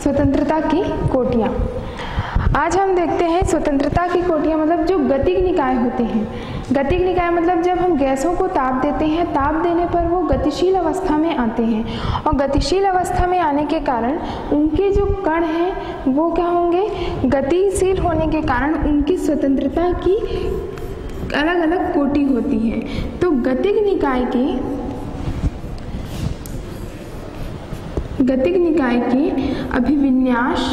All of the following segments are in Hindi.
स्वतंत्रता की कोटियाँ। आज हम देखते हैं स्वतंत्रता की कोटियाँ मतलब जो गतिक निकाय होते हैं। गतिक निकाय मतलब जब हम गैसों को ताप देते हैं, ताप देने पर वो गतिशील अवस्था में आते हैं और गतिशील अवस्था में आने के कारण उनके जो कण हैं वो क्या होंगे, गतिशील होने के कारण उनकी स्वतंत्रता की अलग अलग कोटि होती है। तो गतिक निकाय के अभिविन्यास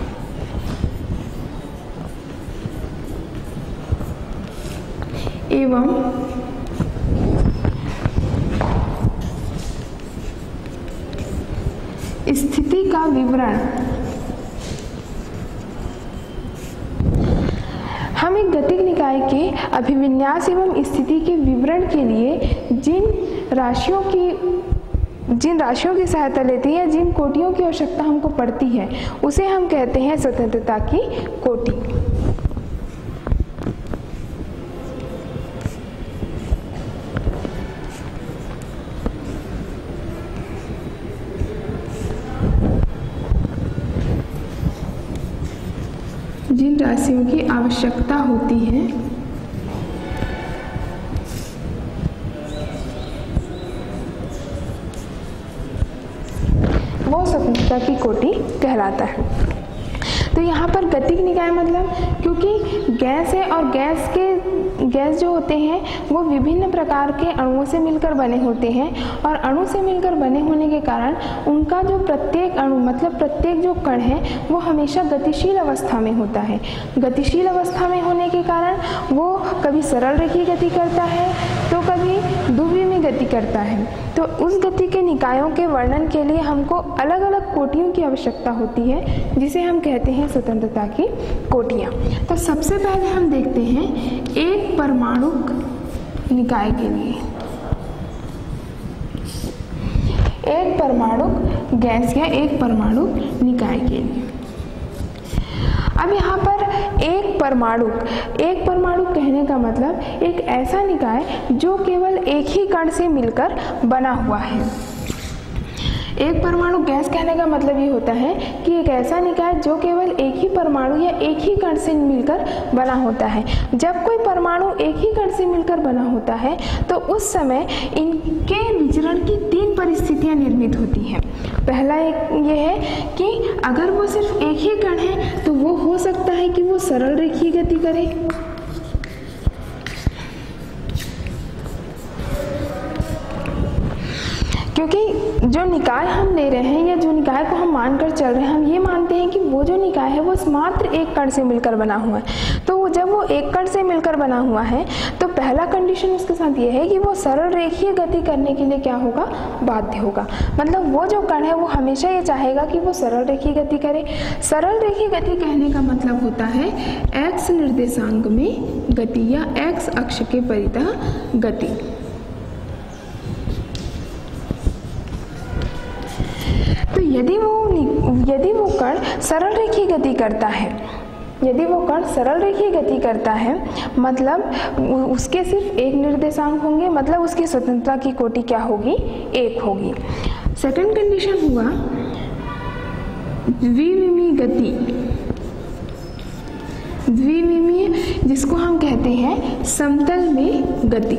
एवं स्थिति का विवरण। हम एक गतिक निकाय के अभिविन्यास एवं स्थिति के विवरण के लिए जिन राशियों की सहायता लेते हैं या जिन कोटियों की आवश्यकता हमको पड़ती है उसे हम कहते हैं स्वतंत्रता की कोटि। जिन राशियों की आवश्यकता होती है वो स्वतंत्रता की कोटि कहलाता है। तो यहाँ पर गतिक निकाय मतलब क्योंकि गैस है और गैस जो होते हैं वो विभिन्न प्रकार के अणुओं से मिलकर बने होते हैं और अणु से मिलकर बने होने के कारण उनका जो प्रत्येक अणु मतलब प्रत्येक जो कण है वो हमेशा गतिशील अवस्था में होता है। गतिशील अवस्था में होने के कारण वो कभी सरल रेखीय गति करता है तो कभी द्विविमीय गति करता है। तो उस गति के निकायों के वर्णन के लिए हमको अलग अलग कोटियों की आवश्यकता होती है जिसे हम कहते हैं स्वतंत्रता की कोटियाँ। तो सबसे पहले हम देखते हैं एक परमाणुक निकाय के लिए, एक परमाणुक गैस या एक परमाणुक निकाय के लिए। अब यहाँ पर एक परमाणु कहने का मतलब एक ऐसा निकाय जो केवल एक ही कण से मिलकर बना हुआ है। एक परमाणु गैस कहने का मतलब ये होता है कि एक ऐसा निकाय जो केवल एक ही परमाणु या एक ही कण से मिलकर बना होता है। जब कोई परमाणु एक ही कण से मिलकर बना होता है तो उस समय इनके विचरण की 3 परिस्थितियां निर्मित होती हैं। पहला एक ये है कि अगर वो सिर्फ एक ही कण है तो वो हो सकता है कि वो सरल रेखीय गति करे, क्योंकि जो निकाय हम ले रहे हैं या जो निकाय को हम मानकर चल रहे हैं हम ये मानते हैं कि वो जो निकाय है वो मात्र एक कण से मिलकर बना हुआ है। तो जब वो एक कण से मिलकर बना हुआ है तो पहला कंडीशन उसके साथ ये है कि वो सरल रेखीय गति करने के लिए क्या होगा, बाध्य होगा। मतलब वो जो कण है वो हमेशा ये चाहेगा कि वो सरल रेखीय गति करे। सरल रेखीय गति कहने का मतलब होता है एक्स निर्देशांक में गति या एक्स अक्ष के परितः गति। तो यदि वो कण सरल रेखीय गति करता है, मतलब उसके सिर्फ एक निर्देशांक होंगे, मतलब उसकी स्वतंत्रता की कोटि क्या होगी, 1 होगी। सेकंड कंडीशन हुआ द्विविमीय गति, द्विविमीय जिसको हम कहते हैं समतल में गति।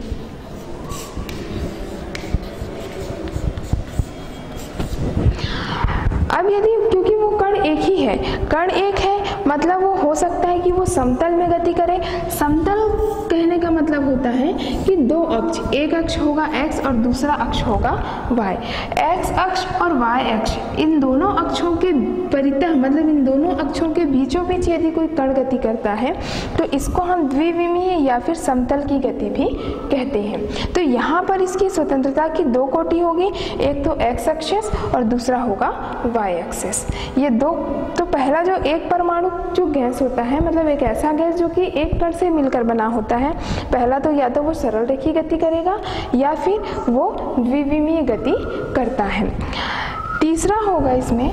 अब यदि क्योंकि वो कण एक है मतलब वो हो सकता है कि वो समतल में गति करे। समतल कहने का मतलब होता है कि 2 अक्ष, एक अक्ष होगा x और दूसरा अक्ष होगा y। x अक्ष और y अक्ष इन दोनों अक्षों के परितः मतलब इन दोनों अक्षों के बीचों बीच यदि कोई कण गति करता है तो इसको हम द्विविमीय या फिर समतल की गति भी कहते हैं। तो यहाँ पर इसकी स्वतंत्रता की 2 कोटि होगी, एक तो x एक्सिस और दूसरा होगा y एक्सिस। ये 2 तो पहला जो एक परमाणु जो गैस होता है मतलब एक ऐसा गैस जो कि एक कण से मिलकर बना होता है, पहला तो या तो वो सरल रेखीय गति करेगा या फिर वो द्विविमीय गति करता है। तीसरा होगा इसमें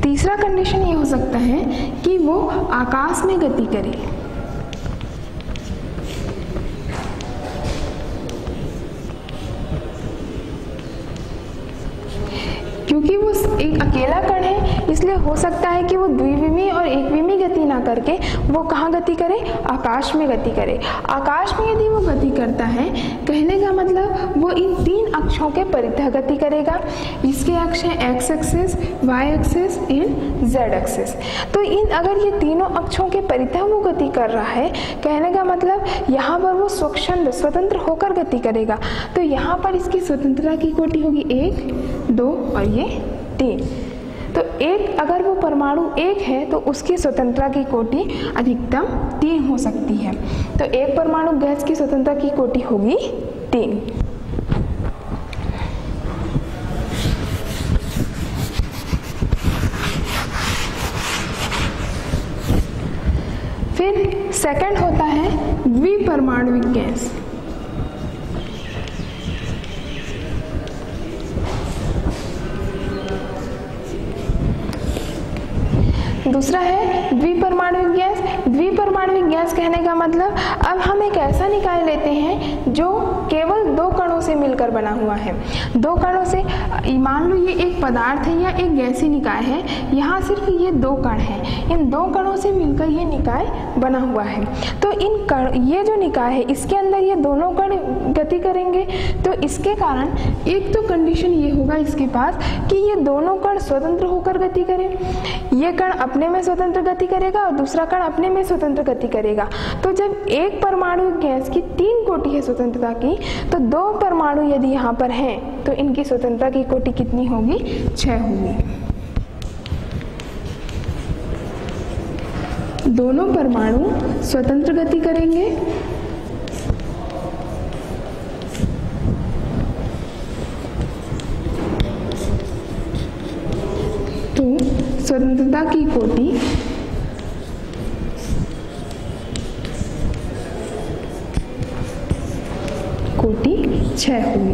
तीसरा कंडीशन ये हो सकता है कि वो आकाश में गति करे। क्योंकि वो एक अकेला कण है, इसलिए हो सकता है कि वो द्विविमी और एकविमी गति ना करके वो कहाँ गति करे, आकाश में गति करे। आकाश में यदि वो गति करता है, कहने का मतलब वो इन तीन अक्षों के परितः गति करेगा। इसके अक्ष हैं X axis, Y axis and Z axis. तो इन अगर ये तीनों अक्षों के परितः वो गति कर रहा है, कहने का मतलब यहाँ पर वो स्वतंत्र होकर गति करेगा। तो यहाँ पर इसकी स्वतंत्रता की कोटि होगी 1, 2 और ये 3। तो एक अगर वो परमाणु एक है तो उसकी स्वतंत्रता की कोटि अधिकतम 3 हो सकती है। तो एक परमाणु गैस की स्वतंत्रता की कोटि होगी 3। फिर सेकंड होता है द्विपरमाणुविक गैस। दूसरा है द्विपरमाणुविक गैस। द्विपरमाणुविक गैस कहने का मतलब अब हम एक ऐसा निकाय लेते हैं जो केवल 2 कणों से मिलकर बना हुआ है। 2 कणों से, मान लो ये एक पदार्थ है या एक गैसीय निकाय है, यहाँ सिर्फ ये 2 कण हैं। इन 2 कणों से मिलकर ये निकाय बना हुआ है। तो इन कण, ये जो निकाय है इसके अंदर ये दोनों कण गति करेंगे। तो इसके कारण एक तो कंडीशन ये होगा इसके पास कि ये दोनों कण स्वतंत्र होकर गति करें। ये कण अपने में स्वतंत्र गति करेगा और दूसरा कण अपने में स्वतंत्र गति करेगा। तो जब एक परमाणु गैस की 3 कोटि है स्वतंत्रता की, तो 2 परमाणु यदि यहाँ पर हैं तो इनकी स्वतंत्रता की कोटि कितनी होगी, 6 होगी। दोनों परमाणु स्वतंत्र गति करेंगे तो स्वतंत्रता की कोटि 6 होगी।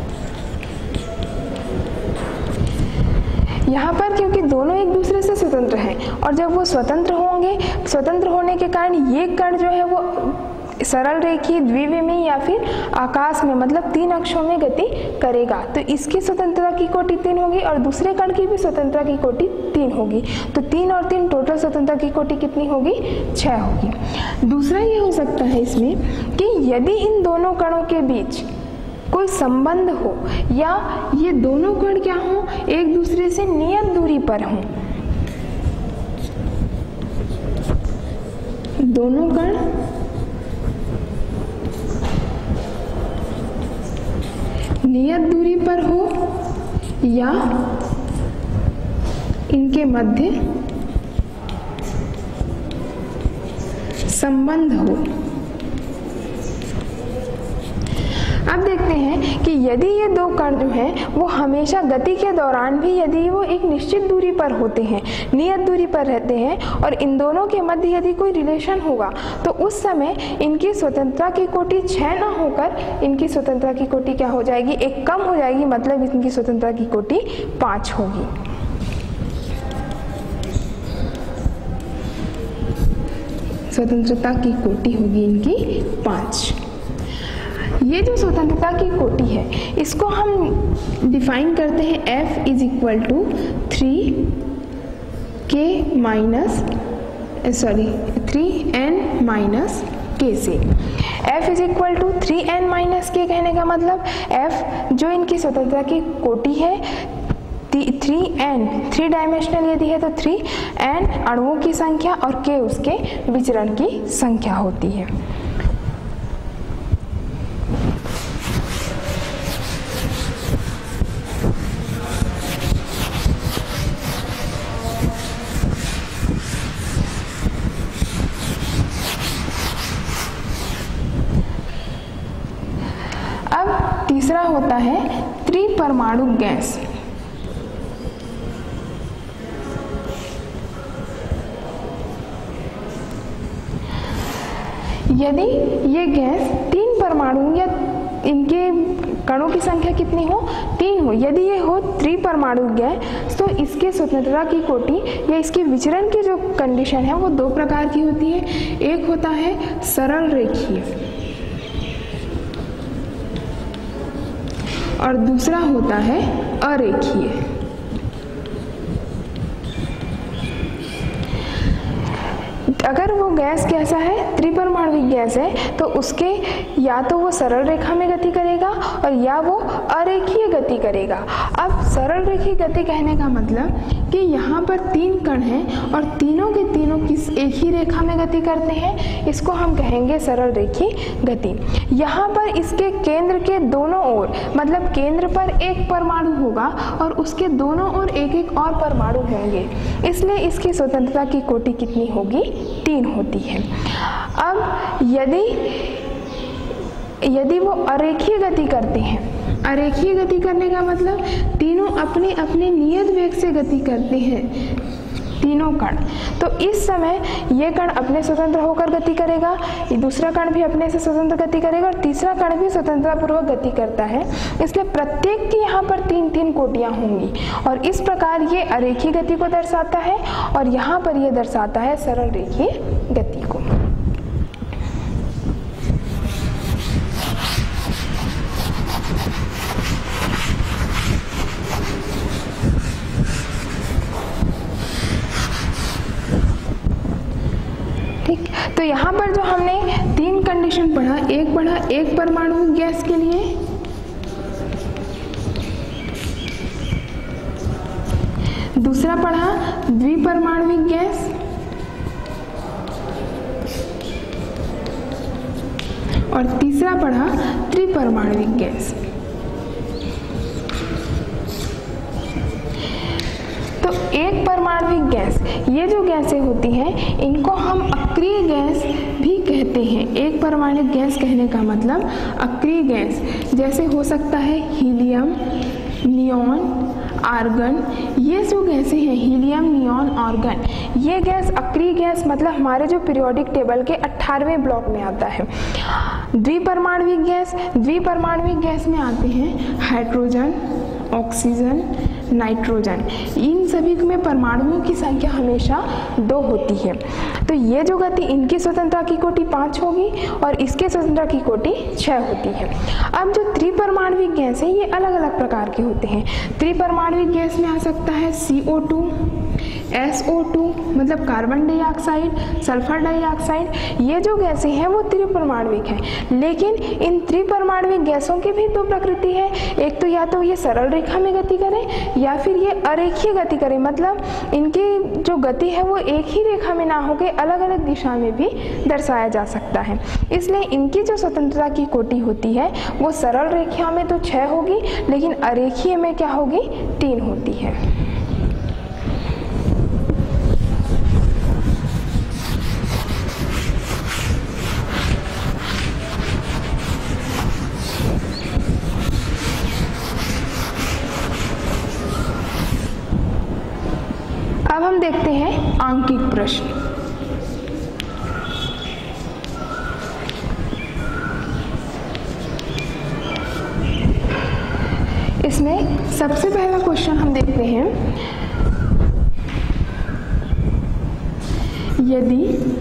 यहाँ पर क्योंकि दोनों एक दूसरे से स्वतंत्र हैं और जब वो स्वतंत्र होंगे, स्वतंत्र होने के कारण ये कण जो है वो सरल रेखीय, द्विविमी या फिर आकाश में मतलब 3 अक्षों में गति करेगा। तो इसकी स्वतंत्रता की कोटि 3 होगी और दूसरे कण की भी स्वतंत्रता की कोटि 3 होगी। तो 3 और 3 टोटल स्वतंत्रता की कोटि कितनी होगी, 6 होगी। दूसरा ये हो सकता है इसमें कि यदि इन दोनों कणों के बीच कोई संबंध हो या ये दोनों कण क्या हो, एक दूसरे से नियत दूरी पर हों। दोनों कण नियत दूरी पर हो या इनके मध्य संबंध हो। अब देखते हैं कि यदि ये 2 कण जो हैं वो हमेशा गति के दौरान भी यदि वो एक निश्चित दूरी पर होते हैं, नियत दूरी पर रहते हैं और इन दोनों के मध्य यदि कोई रिलेशन होगा, तो उस समय इनकी स्वतंत्रता की कोटि 6 ना होकर इनकी स्वतंत्रता की कोटि क्या हो जाएगी, 1 कम हो जाएगी। मतलब इनकी स्वतंत्रता की कोटि 5 होगी। स्वतंत्रता की कोटि होगी इनकी 5। ये जो स्वतंत्रता की कोटि है इसको हम डिफाइन करते हैं F is equal to 3n minus k से। F is equal to 3n minus k कहने का मतलब F जो इनकी स्वतंत्रता की कोटि है 3n, 3 डायमेंशनल यदि है तो 3n अणुओं की संख्या और k उसके विचरण की संख्या होती है। तीसरा होता है त्रिपरमाणु गैस। यदि ये गैस 3 परमाणु या इनके कणों की संख्या कितनी हो, 3 हो। यदि ये हो त्रिपरमाणु गैस तो इसके स्वतंत्रता की कोटि या इसके विचरण की जो कंडीशन है वो 2 प्रकार की होती है। एक होता है सरल रेखीय और दूसरा होता है अरेखीय। अगर वो गैस कैसा है, त्रिपरमाणुविक गैस है, तो उसके या तो वो सरल रेखा में गति करेगा और या वो अरेखीय गति करेगा। अब सरल रेखीय गति कहने का मतलब कि यहाँ पर 3 कण हैं और तीनों के तीनों किस एक ही रेखा में गति करते हैं, इसको हम कहेंगे सरल रेखीय गति। यहाँ पर इसके केंद्र के दोनों ओर, मतलब केंद्र पर एक परमाणु होगा और उसके दोनों ओर एक एक और परमाणु होंगे, इसलिए इसकी स्वतंत्रता की कोटि कितनी होगी, 3 होती है। अब यदि वो अरेखीय गति करते हैं, अरेखीय गति करने का मतलब तीनों अपने अपने नियत वेग से गति करते हैं, तीनों कण, तो इस समय ये कण अपने स्वतंत्र होकर गति करेगा, दूसरा कण भी अपने से स्वतंत्र गति करेगा और तीसरा कण भी स्वतंत्रतापूर्वक गति करता है, इसलिए प्रत्येक की यहाँ पर 3-3 कोटियाँ होंगी और इस प्रकार ये अरेखीय गति को दर्शाता है और यहाँ पर ये दर्शाता है सरल रेखीय गति को। ठीक, तो यहाँ पर जो हमने 3 कंडीशन पढ़ा, एक परमाणु गैस के लिए, दूसरा पढ़ा द्विपरमाणुविक गैस और तीसरा पढ़ा त्रिपरमाणुविक गैस। तो एक परमाणुविक गैस, ये जो गैसें होती हैं इनको हम अक्रिय गैस भी कहते हैं। एक परमाणुविक गैस कहने का मतलब अक्रिय गैस, जैसे हो सकता है हीलियम, नियॉन, आर्गन, ये जो गैसें हैं हीलियम, नियॉन, आर्गन, ये गैस अक्रिय गैस मतलब हमारे जो पीरियोडिक टेबल के 18वें ब्लॉक में आता है। द्विपरमाणुविक गैस में आते हैं हाइड्रोजन, ऑक्सीजन, नाइट्रोजन, इन सभी में परमाणुओं की संख्या हमेशा 2 होती है। तो ये जो गति, इनकी स्वतंत्रता की कोटि 5 होगी और इसके स्वतंत्रता की कोटि 6 होती है। अब जो त्रिपरमाणुविक गैस है ये अलग अलग प्रकार के होते हैं। त्रिपरमाणुविक गैस में आ सकता है CO2, SO2 मतलब कार्बन डाइऑक्साइड, सल्फर डाइऑक्साइड, ये जो गैसें हैं वो त्रिपरमाणुविक हैं। लेकिन इन त्रिपरमाणुविक गैसों की भी 2 प्रकृति है, एक तो या तो ये सरल रेखा में गति करें या फिर ये अरेखीय गति करें, मतलब इनकी जो गति है वो एक ही रेखा में ना होकर अलग अलग दिशा में भी दर्शाया जा सकता है। इसलिए इनकी जो स्वतंत्रता की कोटि होती है वो सरल रेखा में तो 6 होगी, लेकिन अरेखीय में क्या होगी, 3 होती है। अब हम देखते हैं आंकिक प्रश्न। इसमें सबसे पहला क्वेश्चन हम देखते हैं, यदि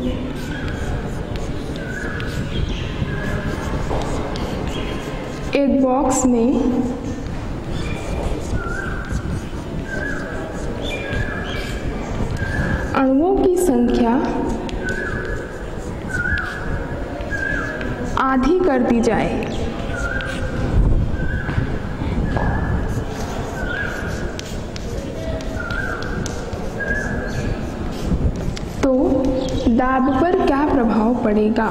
एक बॉक्स में अणुओं की संख्या आधी कर दी जाए तो दाब पर क्या प्रभाव पड़ेगा।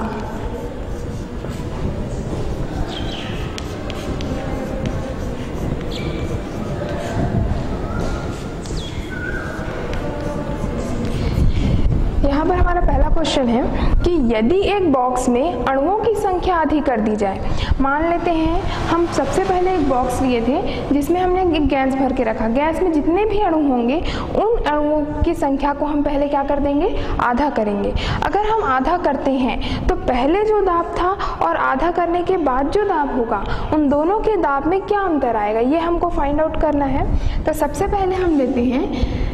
यहाँ पर हमारा पहला क्वेश्चन है कि यदि एक बॉक्स में अणुओं की संख्या आधी कर दी जाए। मान लेते हैं हम सबसे पहले एक बॉक्स लिए थे जिसमें हमने एक गैस भर के रखा। गैस में जितने भी अणु होंगे उन अणुओं की संख्या को हम पहले क्या कर देंगे, आधा करेंगे। अगर हम आधा करते हैं तो पहले जो दाब था और आधा करने के बाद जो दाब होगा उन दोनों के दाब में क्या अंतर आएगा, ये हमको फाइंड आउट करना है। तो सबसे पहले हम लेते हैं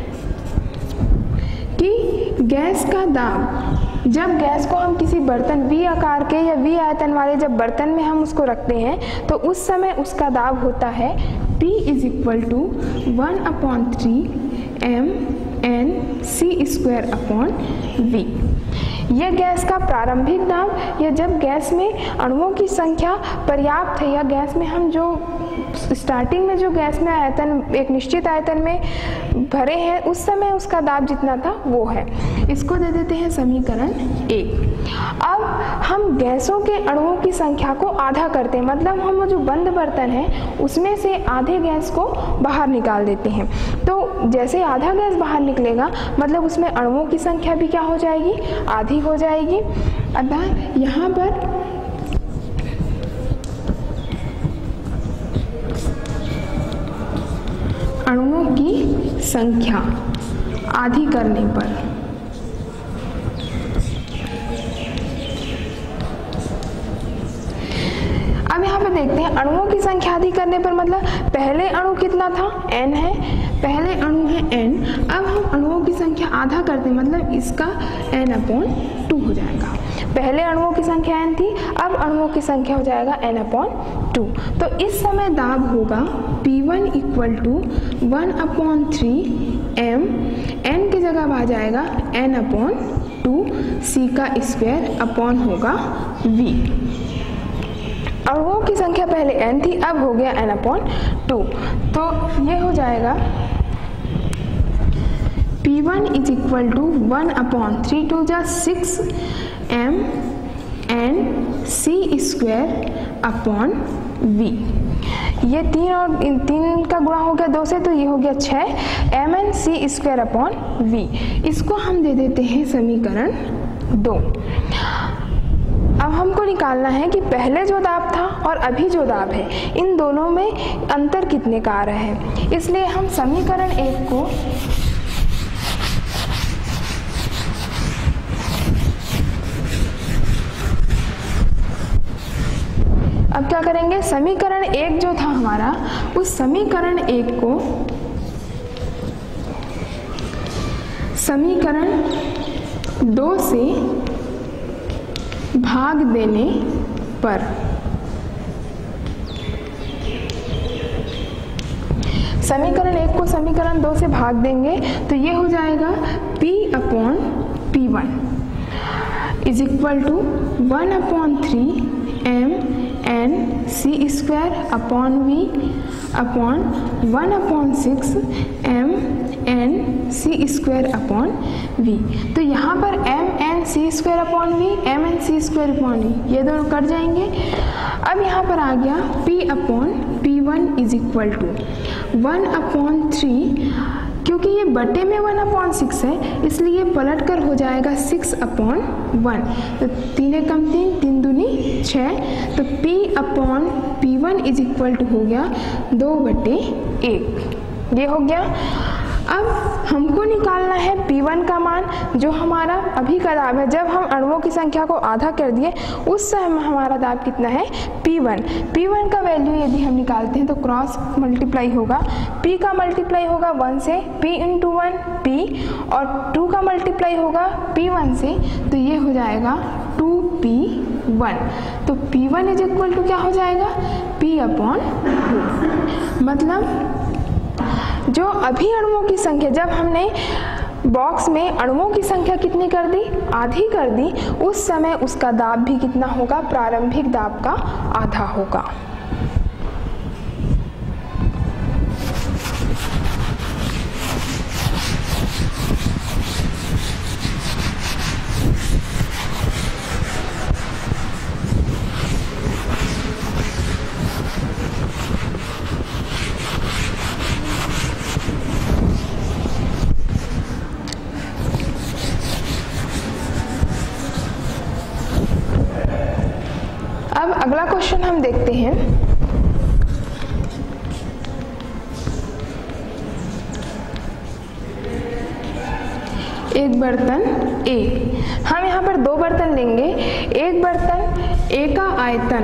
कि गैस का दाब, जब गैस को हम किसी बर्तन V आकार के या V आयतन वाले जब बर्तन में हम उसको रखते हैं तो उस समय उसका दाब होता है P = 1/3 mNc²/V। यह गैस का प्रारंभिक दाब या जब गैस में अणुओं की संख्या पर्याप्त है या गैस में हम जो स्टार्टिंग में जो गैस में आयतन एक निश्चित आयतन में भरे हैं उस समय उसका दाब जितना था वो है। इसको दे देते हैं समीकरण 1। अब हम गैसों के अणुओं की संख्या को आधा करते हैं, मतलब हम वो जो बंद बर्तन है उसमें से आधे गैस को बाहर निकाल देते हैं। तो जैसे आधा गैस बाहर निकलेगा मतलब उसमें अणुओं की संख्या भी क्या हो जाएगी, आधी हो जाएगी। अतः यहाँ पर अणुओं की संख्या आधी करने पर अब यहाँ पे देखते हैं अणुओं की संख्या आधी करने पर मतलब पहले अणु कितना था, n है, पहले अणु है n। अब हम अणुओं की संख्या आधा करते हैं मतलब इसका n/2 हो जाएगा। पहले अणुओं की संख्या n थी, अब अणुओं की संख्या हो जाएगा n/2। तो इस समय दाब होगा P1 = 1/3 m, n की जगह आ जाएगा n/2 c² होगा V। अणुओं की संख्या पहले n थी, अब हो गया n/2। तो ये हो जाएगा P1 = 1/3 2 × 6 m Nc²/V। ये 3 और 3 का गुणा हो गया 2 से, तो ये हो गया 6 mNc²/V। इसको हम दे देते हैं समीकरण 2। अब हमको निकालना है कि पहले जो दाब था और अभी जो दाब है इन दोनों में अंतर कितने का आ रहा है। इसलिए हम समीकरण 1 को अब क्या करेंगे, समीकरण 1 जो था हमारा उस समीकरण 1 को समीकरण 2 से भाग देने पर समीकरण 1 को समीकरण 2 से भाग देंगे तो ये हो जाएगा P/P1 = 1/3 mNc²/V / 1/6 mNc²/V। तो यहाँ पर mNc²/V mNc²/V ये दोनों कट जाएंगे। अब यहाँ पर आ गया P/P1 = 1/3, क्योंकि ये बटे में 1/6 है इसलिए पलट कर हो जाएगा 6/1। तो 3 × 3 3 दूनी 6, तो P/P1 = हो गया 2/1। ये हो गया। अब हमको निकालना है P1 का मान, जो हमारा अभी का दाब है। जब हम अणुओं की संख्या को आधा कर दिए उस समय हमारा दाब कितना है, P1। P1 का वैल्यू यदि हम निकालते हैं तो क्रॉस मल्टीप्लाई होगा, P का मल्टीप्लाई होगा 1 से, P × 1 P, और 2 का मल्टीप्लाई होगा P1 से, तो ये हो जाएगा 2P1। तो P1 = क्या हो जाएगा, P/2। मतलब जो अभी अणुओं की संख्या, जब हमने बॉक्स में अणुओं की संख्या कितनी कर दी, आधी कर दी, उस समय उसका दाब भी कितना होगा, प्रारंभिक दाब का आधा होगा। अगला क्वेश्चन हम देखते हैं। एक बर्तन ए, हम यहाँ पर दो बर्तन लेंगे। एक बर्तन ए का आयतन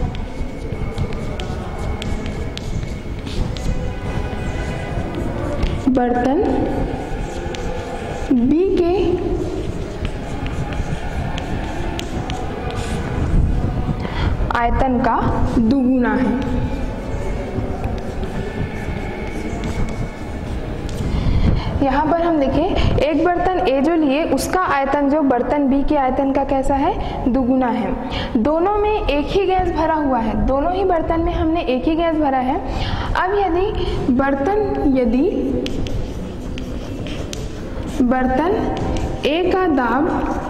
बर्तन बी के आयतन का दुगुना है। यहाँ पर हम देखें, एक बर्तन ए जो लिए उसका आयतन जो बर्तन बी के आयतन का कैसा है, दुगुना है। दोनों में एक ही गैस भरा हुआ है, दोनों ही बर्तन में हमने एक ही गैस भरा है। अब यदि बर्तन ए का दाब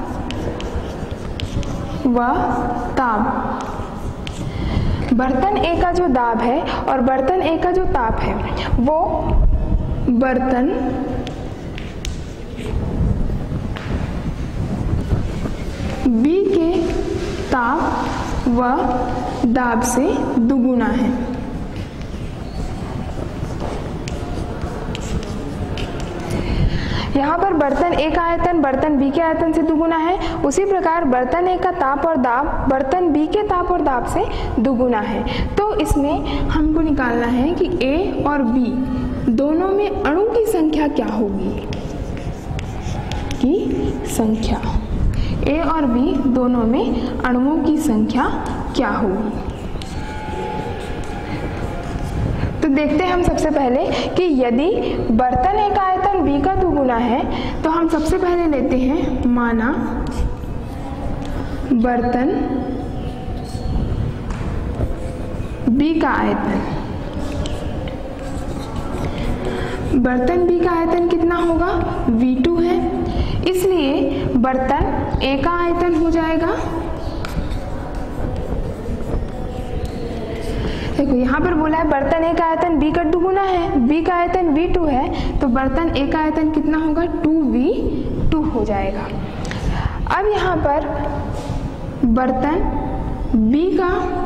व ताप, बर्तन ए का जो दाब है और बर्तन ए का जो ताप है वो बर्तन बी के ताप व दाब से दुगुना है। यहाँ पर बर्तन ए का आयतन बर्तन बी के आयतन से दुगुना है, उसी प्रकार बर्तन ए का ताप और दाब बर्तन बी के ताप और दाब से दुगुना है। तो इसमें हमको निकालना है कि ए और बी दोनों में अणु की संख्या क्या होगी, ए और बी दोनों में अणुओं की संख्या क्या होगी। तो देखते हैं हम सबसे पहले कि यदि बर्तन ए का आयतन बी का दुगुना है तो हम सबसे पहले लेते हैं, माना बर्तन बी का आयतन, बर्तन बी का आयतन कितना होगा, V2 है, इसलिए बर्तन ए का आयतन हो जाएगा, देखो यहाँ पर बोला है बर्तन ए का आयतन बी का दुगुना है, बी का आयतन V2 है, तो बर्तन ए का आयतन कितना होगा, 2V2 हो जाएगा। अब यहाँ पर बर्तन बी का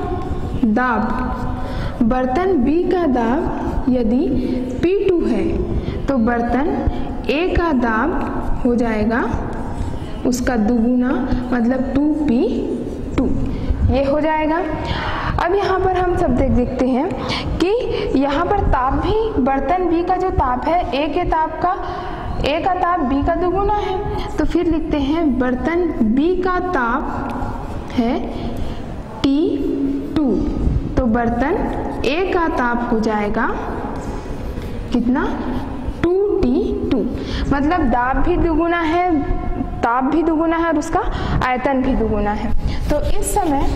दाब, बर्तन बी का दाब यदि P2 है तो बर्तन ए का दाब हो जाएगा उसका दुगुना, मतलब 2P2, ये हो जाएगा। अब यहाँ पर हम सब देखते हैं कि यहाँ पर ताप भी बर्तन बी का जो ताप है ए का ताप बी का दुगुना है, तो फिर लिखते हैं बर्तन बी का ताप है T2, तो बर्तन ए का ताप हो जाएगा कितना, 2T2, मतलब दाब भी दुगुना है, ताप भी दुगुना है और उसका आयतन भी दुगुना है। तो इस समय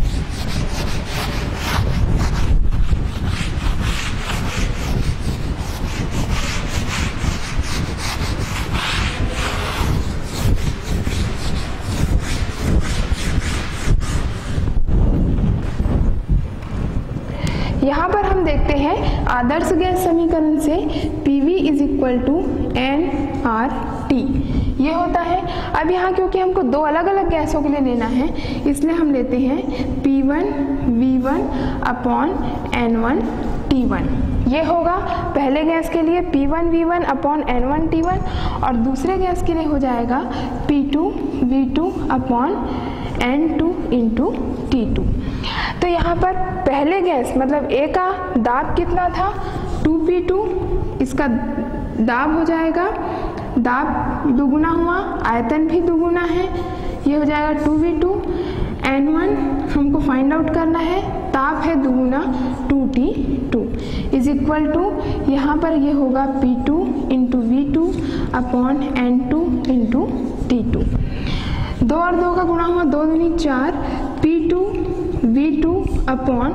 यहाँ पर हम देखते हैं आदर्श गैस समीकरण से PV is equal to nRT ये होता है। अब यहाँ क्योंकि हमको दो अलग अलग गैसों के लिए लेना है इसलिए हम लेते हैं P1V1 अपॉन N1T1, ये होगा पहले गैस के लिए P1V1 अपॉन N1T1 और दूसरे गैस के लिए हो जाएगा P2V2 upon N2 into T2। तो यहाँ पर पहले गैस मतलब ए का दाब कितना था 2P2, इसका दाब हो जाएगा, दाब दुगुना हुआ, आयतन भी दुगुना है, ये हो जाएगा 2V2। N1 हमको फाइंड आउट करना है, ताप है दुगुना 2T2 इज इक्वल टू यहाँ पर ये होगा P2 into V2 upon N2 into T2। 2 और 2 का गुणा हुआ 2 दूनी 4, P2V2 upon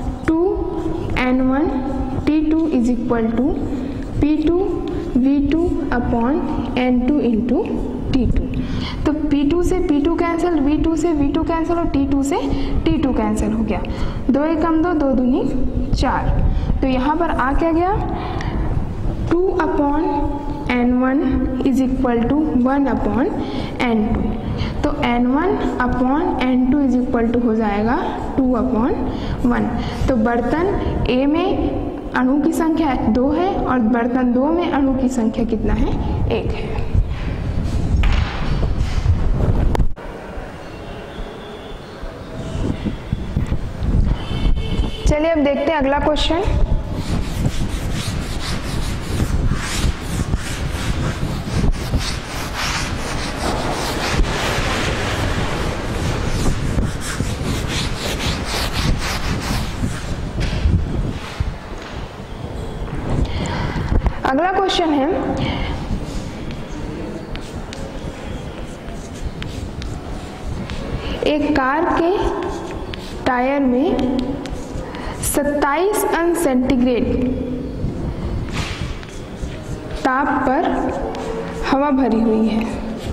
2N1 T2 is equal to P2V2 upon N2 into T2। तो P2 से P2 कैंसिल, V2 से V2 कैंसिल और T2 से T2 कैंसिल हो गया। 2 एक कम 2, 2 दूनी 4। तो यहाँ पर आ क्या गया 2 upon N1 is equal to 1 upon N2। तो N1 upon N2 is equal to हो जाएगा 2 अपॉन 1। तो बर्तन A में अणु की संख्या 2 है और बर्तन 2 में अणु की संख्या कितना है, 1 है। चलिए अब देखते हैं अगला क्वेश्चन। अगला क्वेश्चन है, एक कार के टायर में 27 अंश सेंटीग्रेड ताप पर हवा भरी हुई है।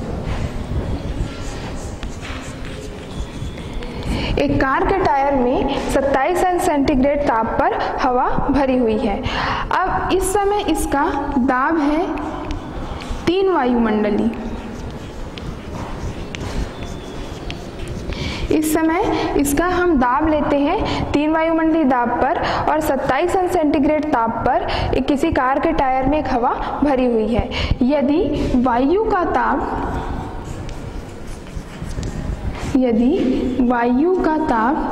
एक कार के टायर में 27 अंश सेंटीग्रेड ताप पर हवा भरी हुई है। अब इस समय इसका दाब है 3 वायुमंडलीय। इस समय इसका हम दाब लेते हैं 3 वायुमंडलीय दाब पर और 27 अंश सेंटीग्रेड ताप पर एक किसी कार के टायर में एक हवा भरी हुई है। यदि वायु का ताप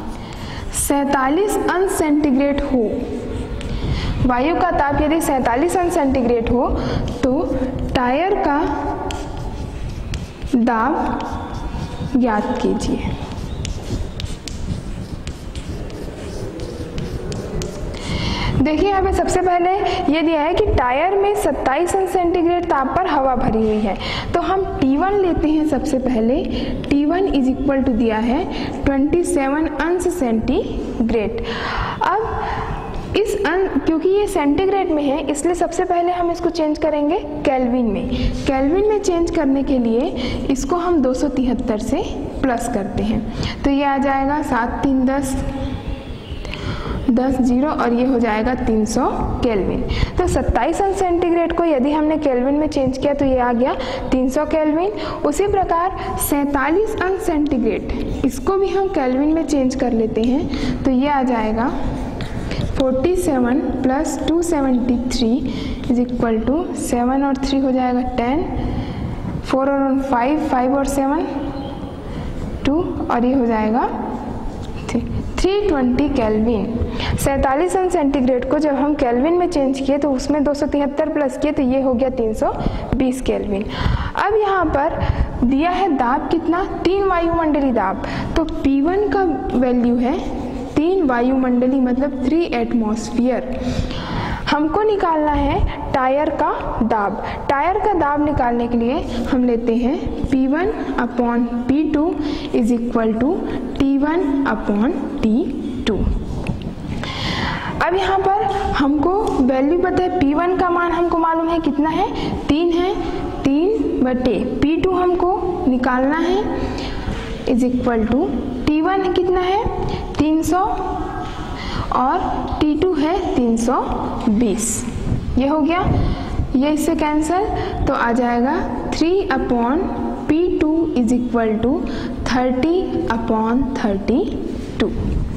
47 अंश सेंटीग्रेड हो, वायु का ताप यदि 47 अंश सेंटीग्रेड हो तो टायर का दाब ज्ञात कीजिए। देखिए यहाँ पे सबसे पहले ये दिया है कि टायर में 27 अंश सेंटीग्रेड ताप पर हवा भरी हुई है, तो हम T1 लेते हैं। सबसे पहले T1 इज इक्वल टू दिया है 27 अंश सेंटीग्रेड। अब क्योंकि ये सेंटीग्रेड में है इसलिए सबसे पहले हम इसको चेंज करेंगे केल्विन में। केल्विन में चेंज करने के लिए इसको हम 273 से प्लस करते हैं, तो ये आ जाएगा 7 3 10 10 0 और ये हो जाएगा 300 केल्विन। तो 27 अंश सेंटीग्रेड को यदि हमने केल्विन में चेंज किया तो ये आ गया 300 केल्विन। उसी प्रकार 47 अंश सेंटीग्रेड इसको भी हम केल्विन में चेंज कर लेते हैं, तो ये आ जाएगा 47 प्लस 273 इज इक्वल टू 7 और 3 हो जाएगा 10, 4 और 5 5 और 7 2 और ये हो जाएगा 320 केल्विन। 47 अंश सेंटीग्रेड को जब हम केल्विन में चेंज किए तो उसमें 273 प्लस किए तो ये हो गया 320 केल्विन। अब यहाँ पर दिया है दाब कितना, 3 वायुमंडलीय दाब, तो P1 का वैल्यू है 3 वायुमंडलीय मतलब 3 एटमॉस्फेयर। हमको निकालना है टायर का दाब। टायर का दाब निकालने के लिए हम लेते हैं P1 upon P2 is equal to T1 upon T2। अब यहाँ पर हमको वैल्यू पता है, P1 का मान हमको मालूम है कितना है, 3 है, 3 बटे P2 हमको निकालना है इज इक्वल टू T1 कितना है 300 और T2 है 320। ये हो गया, ये इससे कैंसिल, तो आ जाएगा 3 upon P2 is equal to 30 upon 32।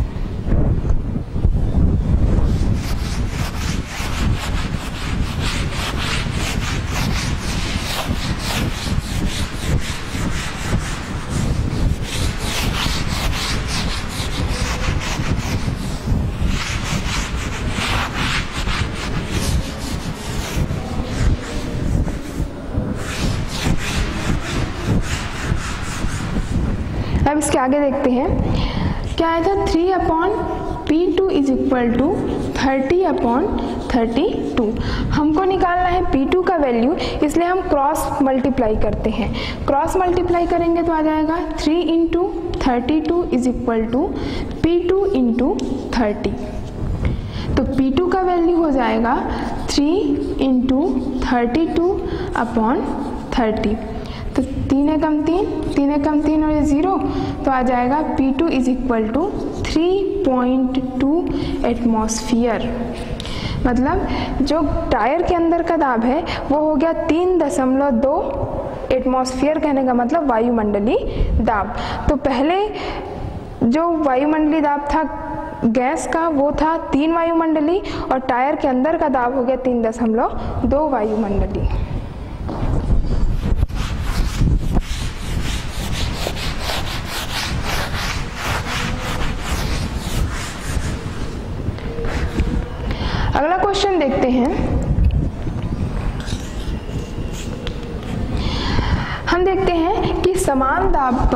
अब इसके आगे देखते हैं क्या आया था, 3 upon P2 is equal to 30 upon 32। हमको निकालना है P2 का वैल्यू, इसलिए हम क्रॉस मल्टीप्लाई करते हैं। क्रॉस मल्टीप्लाई करेंगे तो आ जाएगा 3 into 32 is equal to P2 into 30। तो P2 का वैल्यू हो जाएगा 3 इंटू 32 अपॉन 30। तो 3 एकम 3, 3 एकम 3 और ये 0, तो आ जाएगा P2 is equal to 3.2 atmosphere. मतलब जो टायर के अंदर का दाब है वो हो गया 3.2 एटमॉस्फेयर, कहने का मतलब वायुमंडलीय दाब। तो पहले जो वायुमंडलीय दाब था गैस का वो था 3 वायुमंडलीय और टायर के अंदर का दाब हो गया 3.2 वायुमंडलीय। अगला क्वेश्चन देखते हैं। हम देखते हैं कि समान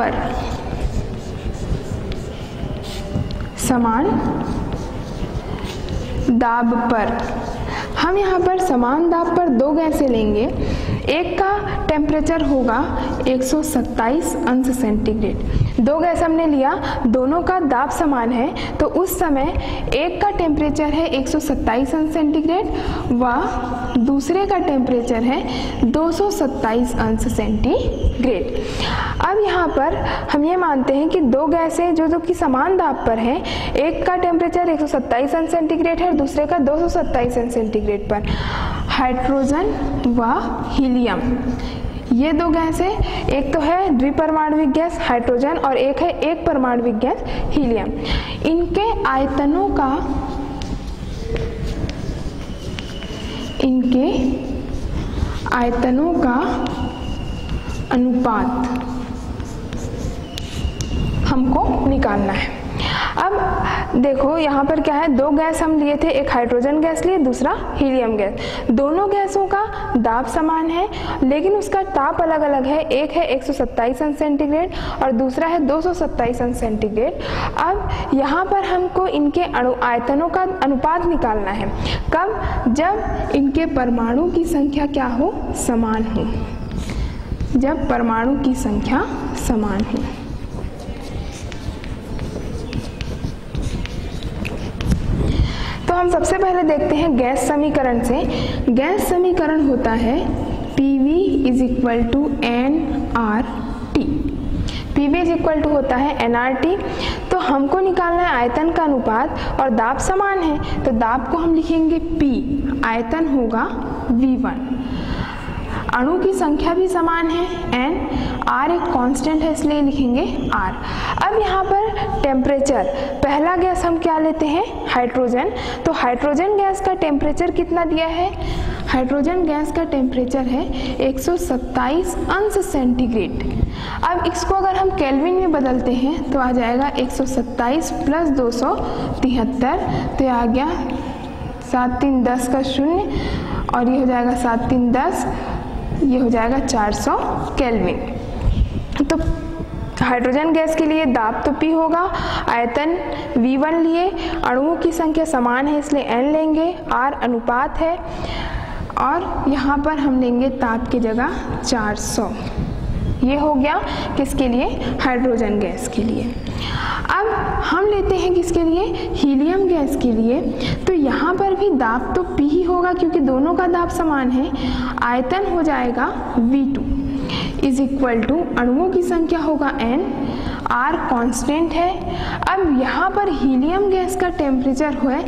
दाब पर हम यहाँ पर समान दाब पर 2 गैसें लेंगे। एक का टेम्परेचर होगा 127 अंश सेंटीग्रेड। 2 गैस हमने लिया, दोनों का दाब समान है, तो उस समय एक का टेम्परेचर है 127 अंश सेंटीग्रेड व दूसरे का टेम्परेचर है 227 अंश सेंटीग्रेड। अब यहाँ पर हम ये मानते हैं कि 2 गैसें जो कि समान दाब पर हैं, एक का टेम्परेचर 127 अंश सेंटीग्रेड है और दूसरे का 227 अंश सेंटीग्रेड पर। हाइड्रोजन व हीलियम, ये 2 गैस है, एक तो है द्विपरमाणविक गैस हाइड्रोजन और एक है एक परमाणविक गैस हीलियम। इनके आयतनों का अनुपात हमको निकालना है। अब देखो यहाँ पर क्या है, 2 गैस हम लिए थे, एक हाइड्रोजन गैस लिए, दूसरा हीलियम गैस। दोनों गैसों का दाब समान है लेकिन उसका ताप अलग अलग है। एक है 127 अंश सेंटीग्रेड और दूसरा है 227 अंश सेंटीग्रेड। अब यहाँ पर हमको इनके आयतनों का अनुपात निकालना है। कब? जब इनके परमाणु की संख्या क्या हो? समान हो। जब परमाणु की संख्या समान हो। तो हम सबसे पहले देखते हैं गैस समीकरण से। गैस समीकरण होता है PV = nRT। PV = होता है nRT। तो हमको निकालना है आयतन का अनुपात और दाब समान है, तो दाब को हम लिखेंगे P, आयतन होगा V1। अणु की संख्या भी समान है n, R एक कांस्टेंट है इसलिए लिखेंगे R। अब यहाँ पर टेम्परेचर, पहला गैस हम क्या लेते हैं? हाइड्रोजन। तो हाइड्रोजन गैस का टेम्परेचर कितना दिया है? हाइड्रोजन गैस का टेम्परेचर है 127 अंश सेंटीग्रेड। अब इसको अगर हम केल्विन में बदलते हैं तो आ जाएगा 127 + 273, तो आ गया 7 3 10 का 0 और ये हो जाएगा 7 3 10, ये हो जाएगा 400 केल्विन। तो हाइड्रोजन गैस के लिए दाब तो P होगा, आयतन V1 लिए, अणुओं की संख्या समान है इसलिए n लेंगे, R अनुपात है और यहाँ पर हम लेंगे ताप की जगह 400। ये हो गया किसके लिए? हाइड्रोजन गैस के लिए। अब हम लेते हैं किसके लिए? हीलियम गैस के लिए। तो यहाँ पर भी दाब तो P ही होगा क्योंकि दोनों का दाब समान है। आयतन हो जाएगा V2 = अणुओं की संख्या होगा n, R कांस्टेंट है। अब यहाँ पर हीलियम गैस का टेम्परेचर है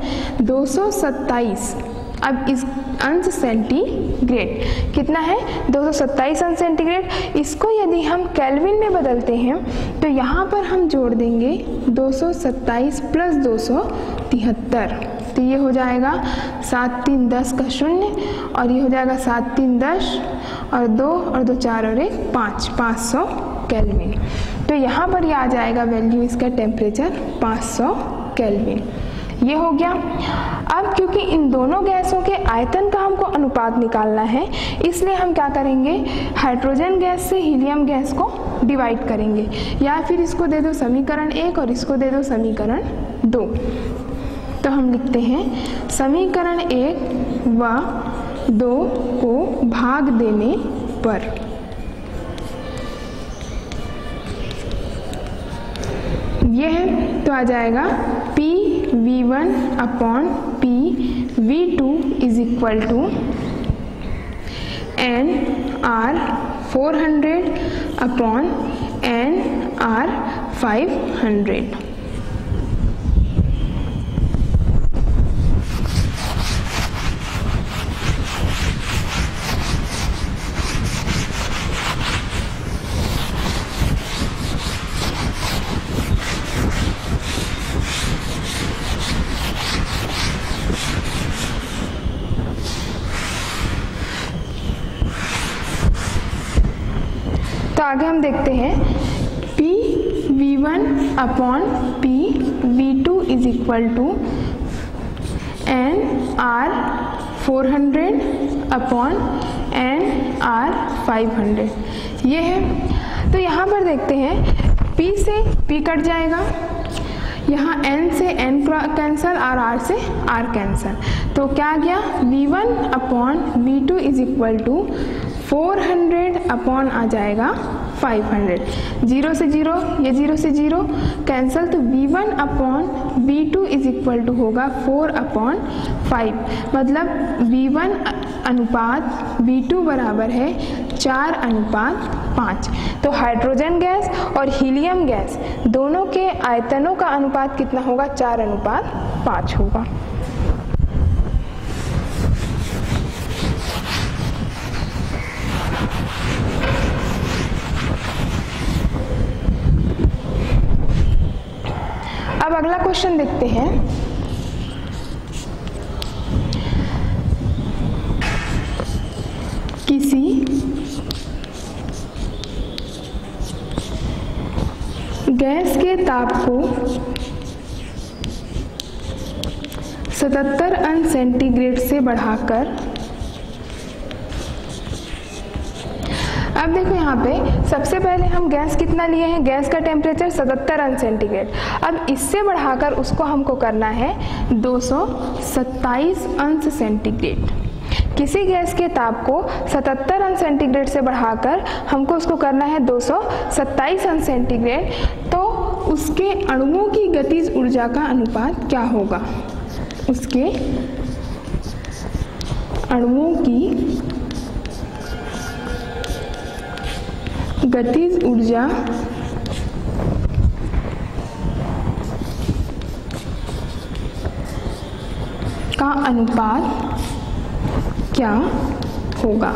227 अब इस अंश सेंटीग्रेड कितना है? 227 अंश सेंटीग्रेड। इसको यदि हम केल्विन में बदलते हैं तो यहाँ पर हम जोड़ देंगे 227 + 273, तो ये हो जाएगा 7 3 10 का 0 और ये हो जाएगा 7 3 10 और 2 और 2 4 और 1 5, 500 केल्विन। तो यहाँ पर ये आ जाएगा वैल्यू इसका टेम्परेचर 500 केल्विन। ये हो गया। अब क्योंकि इन दोनों गैसों के आयतन का हमको अनुपात निकालना है इसलिए हम क्या करेंगे? हाइड्रोजन गैस से हीलियम गैस को डिवाइड करेंगे, या फिर इसको दे दो समीकरण 1 और इसको दे दो समीकरण 2। तो हम लिखते हैं समीकरण 1 व 2 को भाग देने पर ये है, तो आ जाएगा PV1 / PV2 = nR 400 / nR 500। तो आगे हम देखते हैं P V1 upon P V2 is equal to NR 400 upon NR 500 ये है। तो यहाँ पर देखते हैं P से P कट जाएगा, यहाँ N से N कैंसल और R से R कैंसल, तो क्या आ गया V1 upon V2 is equal to 400 upon आ जाएगा 500, 0 से 0 ये 0 से 0 कैंसल, तो V1 upon V2 is equal to होगा 4 अपॉन 5, मतलब V1 अनुपात V2 बराबर है 4 अनुपात 5। तो हाइड्रोजन गैस और हीलियम गैस दोनों के आयतनों का अनुपात कितना होगा, 4 अनुपात 5 होगा। अब अगला क्वेश्चन देखते हैं। किसी गैस के ताप को 77 अंश सेंटीग्रेड से बढ़ाकर, अब देखो यहाँ पे सबसे पहले हम गैस कितना लिए हैं, गैस का टेम्परेचर 77 अंश सेंटीग्रेड। अब इससे बढ़ाकर उसको हमको करना है 227 अंश सेंटीग्रेड। किसी गैस के ताप को 77 अंश सेंटीग्रेड से बढ़ाकर हमको उसको करना है 227 अंश सेंटीग्रेड, तो उसके अणुओं की गतिज ऊर्जा का अनुपात क्या होगा, उसके अणुओं की गतिज ऊर्जा का अनुपात क्या होगा।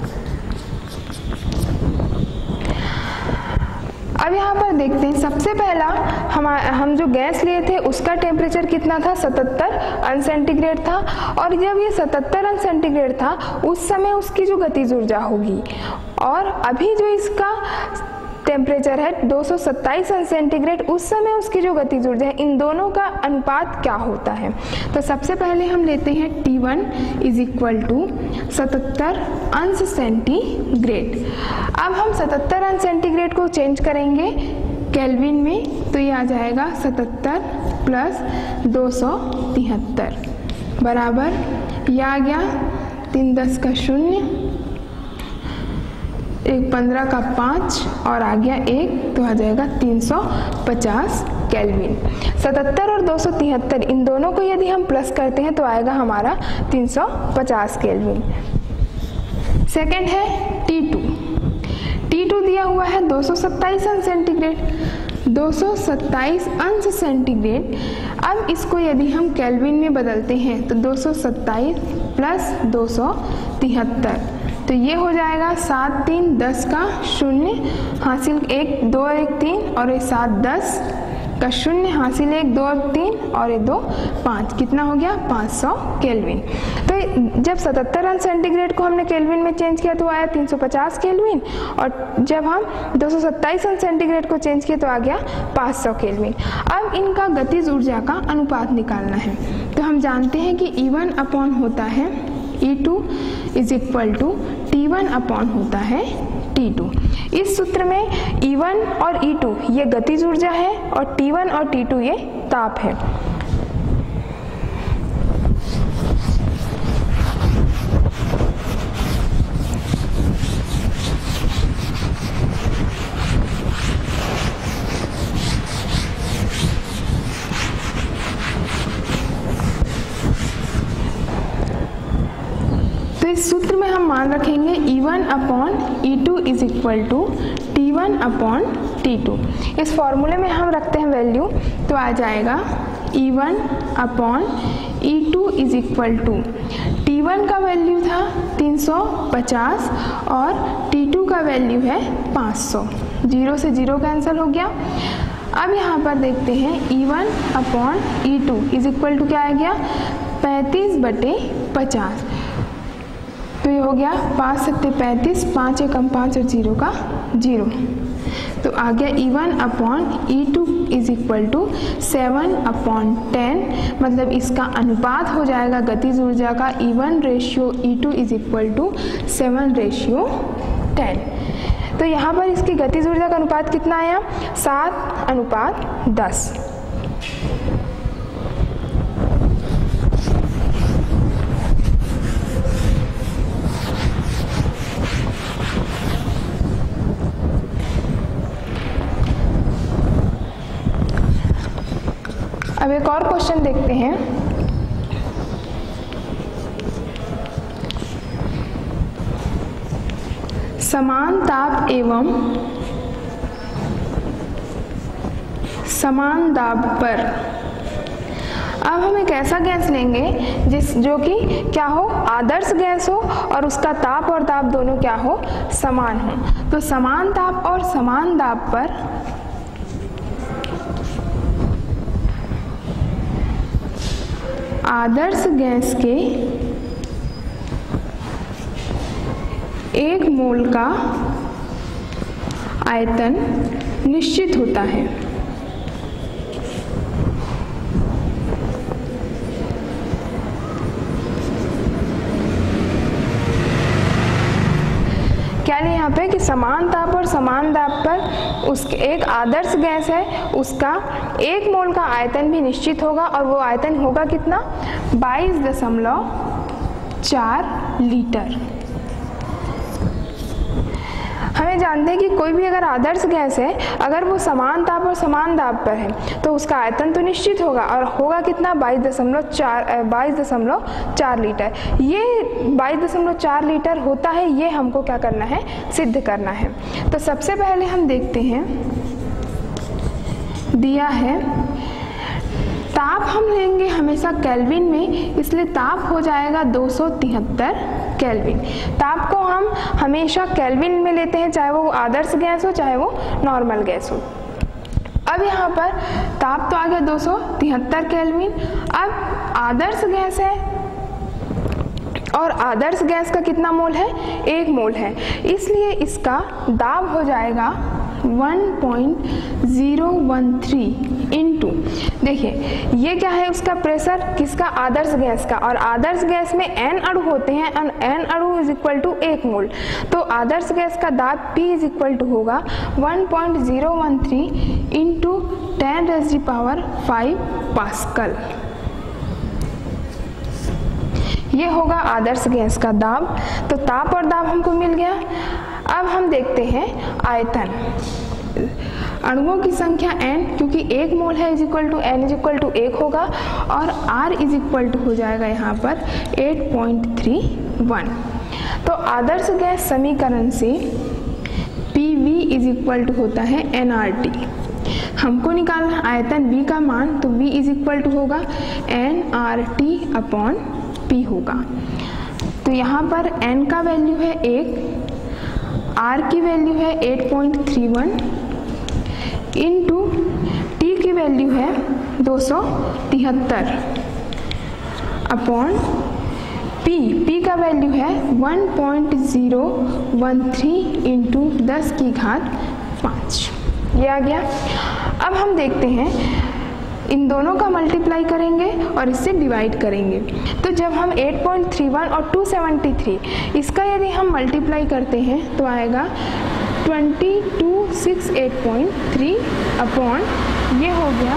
अब यहाँ पर देखते हैं, सबसे पहला हम जो गैस लिए थे उसका टेम्परेचर कितना था, 77 अंश सेंटीग्रेड था, और जब ये 77 अंश सेंटीग्रेड था उस समय उसकी जो गतिज ऊर्जा होगी, और अभी जो इसका टेम्परेचर है 227 अंश सेंटीग्रेड, उस समय उसकी जो गतिज ऊर्जा है, इन दोनों का अनुपात क्या होता है। तो सबसे पहले हम लेते हैं T1 इज इक्वल टू 77 अंश सेंटीग्रेड। अब हम 77 अंश सेंटीग्रेड को चेंज करेंगे केल्विन में, तो ये आ जाएगा 77 प्लस 273 बराबर, यह आ गया 3 10 का 0, 1 15 का 5 और आ गया 1, तो आ जाएगा 350 केल्विन। 77 और 273 इन दोनों को यदि हम प्लस करते हैं तो आएगा हमारा 350 केल्विन। सेकेंड है T2। T2 दिया हुआ है 227 अंश सेंटीग्रेड, 227 अंश सेंटीग्रेड। अब इसको यदि हम केल्विन में बदलते हैं तो 227 प्लस 273, तो ये हो जाएगा 7 3 10 का 0 हासिल 1 2 और 1 3 और 7 10 का 0 हासिल 1 2 और 3 और 2 5, कितना हो गया 500 केल्विन। तो जब 77 अंश सेंटीग्रेड को हमने केल्विन में चेंज किया तो आया 350 केल्विन, और जब हम 227 अंश सेंटीग्रेड को चेंज किया तो आ गया 500 केल्विन। अब इनका गतिज ऊर्जा का अनुपात निकालना है, तो हम जानते हैं कि E1 अपॉन होता है E2 is equal to T1 upon होता है T2। इस सूत्र में E1 और E2 ये गतिज ऊर्जा है और T1 और T2 ये ताप है। तो इस सूत्र में हम मान रखेंगे E1 upon E2 is equal to T1 upon T2। इस फॉर्मूले में हम रखते हैं वैल्यू, तो आ जाएगा E1 upon E2 is equal to, T1 का वैल्यू था 350 और T2 का वैल्यू है 500, 0 से 0 कैंसिल हो गया। अब यहाँ पर देखते हैं E1 upon E2 is equal to क्या आ गया 35/50। तो ये हो गया 5 सत्ते 35, 5 एकम 5 और 0 का 0। तो आ गया E1/E2 इज इक्वल टू 7/10, मतलब इसका अनुपात हो जाएगा गतिज ऊर्जा का E1/E2 इज इक्वल टू 7/10। तो यहाँ पर इसकी गतिज ऊर्जा का अनुपात कितना आया? 7/10। अब एक और क्वेश्चन देखते हैं। समान ताप एवं समान दाब पर, अब हम एक ऐसा गैस लेंगे जो कि क्या हो, आदर्श गैस हो और उसका ताप और दाब दोनों क्या हो, समान हो। तो समान ताप और समान दाब पर आदर्श गैस के 1 मोल का आयतन निश्चित होता है। क्या लिया यहाँ पे कि समान ताप और समान दाब पर उसके एक आदर्श गैस है, उसका 1 मोल का आयतन भी निश्चित होगा और वो आयतन होगा कितना, 22.4 लीटर। हमें जानते हैं कि कोई भी अगर आदर्श गैस है, अगर वो समान ताप और समान दाब पर है तो उसका आयतन तो निश्चित होगा और होगा कितना, 22.4 लीटर। ये 22.4 लीटर होता है, ये हमको क्या करना है, सिद्ध करना है। तो सबसे पहले हम देखते हैं, दिया है ताप हम लेंगे हमेशा केल्विन में, इसलिए ताप हो जाएगा 273 केल्विन। ताप को हम हमेशा केल्विन में लेते हैं, चाहे वो आदर्श गैस हो चाहे वो नॉर्मल गैस हो। अब यहाँ पर ताप तो आ गया 273 केल्विन। अब आदर्श गैस है और आदर्श गैस का कितना मोल है, 1 मोल है, इसलिए इसका दाब हो जाएगा 1.013 इंटू, देखिए ये क्या है, उसका प्रेशर किसका, आदर्श गैस का, और आदर्श गैस में n अणु होते हैं और n अणु इज इक्वल टू 1 मोल। तो आदर्श गैस का दाब P इज इक्वल टू होगा 1.013 इंटू 10⁵ पास्कल। ये होगा आदर्श गैस का दाब। तो ताप और दाब हमको मिल गया। अब हम देखते हैं आयतन, अणुओं की संख्या n, क्योंकि 1 मोल है is equal to n is equal to 1 होगा और r इज इक्वल टू हो जाएगा यहाँ पर 8.31। तो आदर्श गैस समीकरण से PV इज इक्वल टू होता है nRT। हमको निकालना आयतन V का मान, तो V इज इक्वल टू होगा nRT/P होगा। तो यहाँ पर n का वैल्यू है 1, R की वैल्यू है 8.31 इंटू T की वैल्यू है 273 अपॉन P का वैल्यू है 1.013 इंटू 10⁵ ये आ गया। अब हम देखते हैं, इन दोनों का मल्टीप्लाई करेंगे और इससे डिवाइड करेंगे। तो जब हम 8.31 और 273 इसका यदि हम मल्टीप्लाई करते हैं तो आएगा 2268.3 अपॉन ये हो गया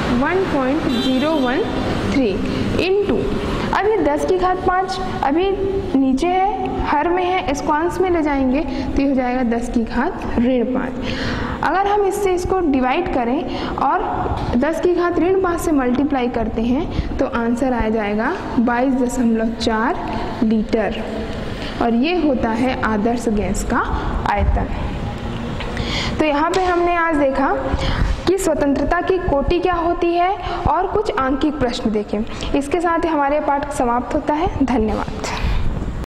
1.013 इंटू, अब ये 10⁵5 अभी नीचे है, हर में है, इसको अंश में ले जाएंगे तो ये हो जाएगा 10⁵5। अगर हम इसको डिवाइड करें और 10⁵5 से मल्टीप्लाई करते हैं तो आंसर आ जाएगा 22.4 लीटर, और ये होता है आदर्श गैस का आयतन। तो यहाँ पे हमने आज देखा कि स्वतंत्रता की कोटि क्या होती है और कुछ आंकिक प्रश्न देखें। इसके साथ ही हमारे पाठ समाप्त होता है। धन्यवाद।